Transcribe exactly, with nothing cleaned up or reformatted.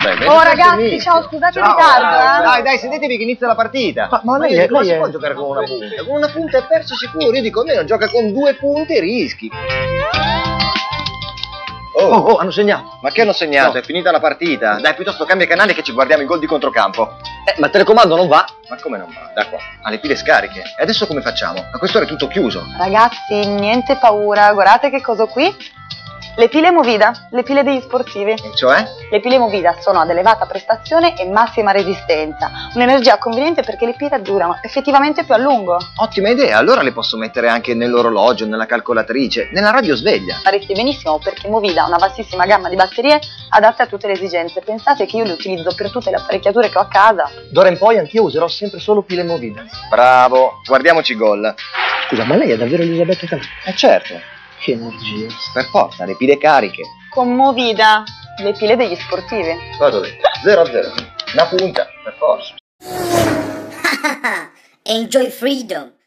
serve? Oh ragazzi, ciao, scusate il ritardo, eh. Dai, dai, sedetevi che inizia la partita. Ma, ma Ma lei, io dico, lei non è... si può giocare con una punta. Con una punta è perso sicuro. Io dico, almeno gioca con due punte e rischi. Oh, oh, hanno segnato. Ma che hanno segnato? No. È finita la partita. Dai, piuttosto cambia canale che ci guardiamo i gol di controcampo. Eh, ma il telecomando non va? Ma come non va? Da qua. Ha le pile scariche. E adesso come facciamo? A quest'ora è tutto chiuso. Ragazzi, niente paura, guardate che cosa ho qui. Le pile Movida, le pile degli sportivi. E cioè? Le pile Movida sono ad elevata prestazione e massima resistenza. Un'energia conveniente perché le pile durano effettivamente più a lungo. Ottima idea. Allora le posso mettere anche nell'orologio, nella calcolatrice, nella radio sveglia. Faresti benissimo perché Movida ha una vastissima gamma di batterie adatte a tutte le esigenze. Pensate che io le utilizzo per tutte le apparecchiature che ho a casa. D'ora in poi anch'io userò sempre solo pile Movida. Bravo. Guardiamoci i gol. Scusa, ma lei è davvero Elisabetta Calà? Eh certo. Che energia. Per forza, le pile cariche. Con Movida, le pile degli sportivi. Vado lì. zero a zero. Una punta, per forza. Enjoy freedom.